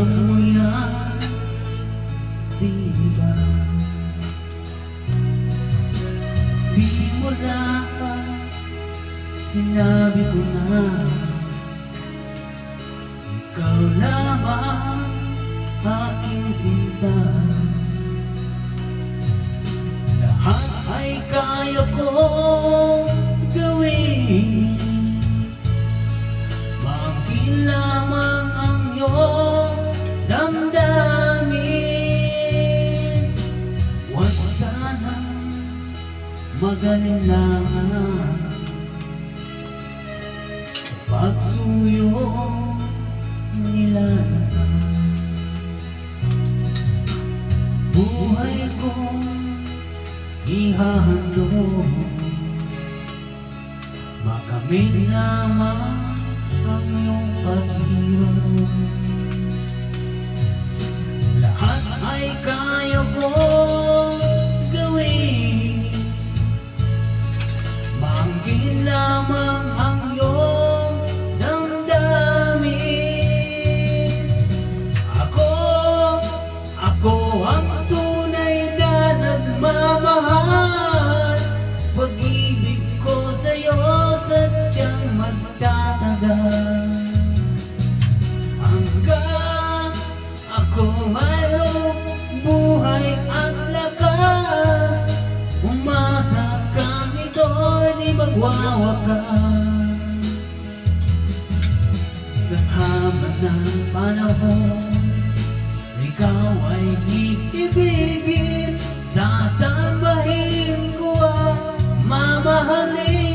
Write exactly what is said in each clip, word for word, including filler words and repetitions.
Alam mo yan, diba? Simula pa, sinabi ko na ikaw lamang aking sinta. Lahat ay kaya kong gawin, maangkin lamang ang iyong damdamin. Huwag sana mag-alilangan sa pagsuyo nila. Buhay ko ihahandog, makamit naman ang iyong paghirap. Lahat ay kaya kong gawin, maangkin lamang ang iyong damdamin. Ako, ako ang tunay na nagmamahal. Pag-ibig ko sa'yo sadyang magtatagal, hanggang ako mayroong buhay at lakas. Umasa kang ito'y di magwawakas. Sa haba ng panahon, ikaw ay iibigin, sasambahin ko at mamahalin.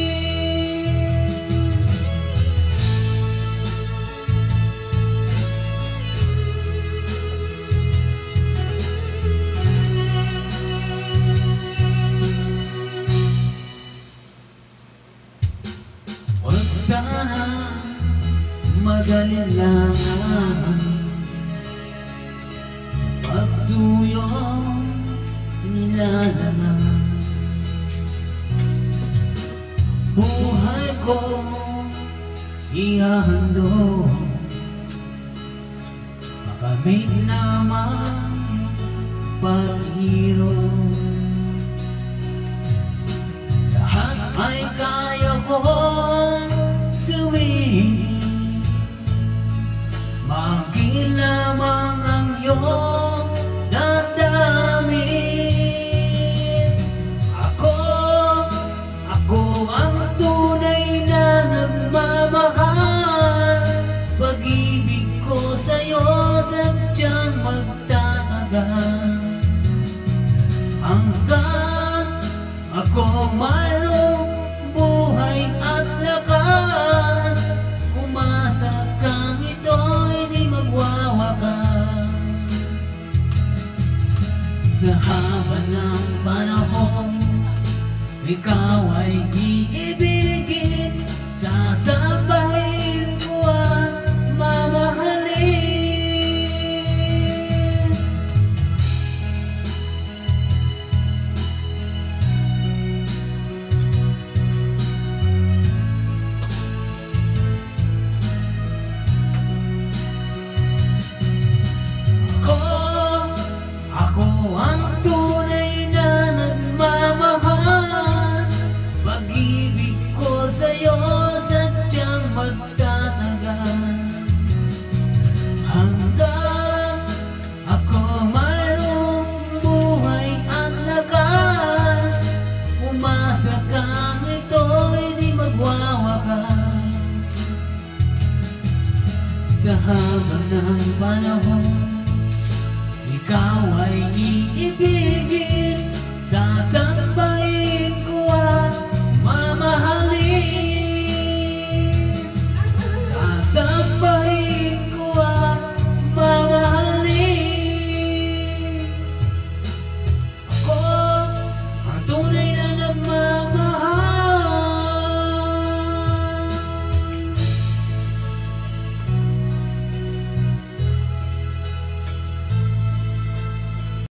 Huwag sana mag-alilangan, pagsuyo nila naman. Buhay ko ihahandog, makamit naman paghirap. Lahat ay kaya kong gawin, maangkin lamang ang iyong damdamin. Ako, ako ang tunay na nagmamahal. Pag-ibig ko sa'yo sadyang magtatagal, hanggang ako mayroong buhay at lakas. Umasa kang ito'y di magwawakas. Sa haba ng panahon, ikaw ay iibigin, sasambahin ko at mamahalin. Ako, ako ang tunay na nagmamahal. Pag-ibig ko sa'yo sadyang magtatagal, hanggang ako mayroong buhay at lakas. Umasa kang ito'y di magwawakas. Sa haba ng panahon, ikaw ay iibigin, sasambahin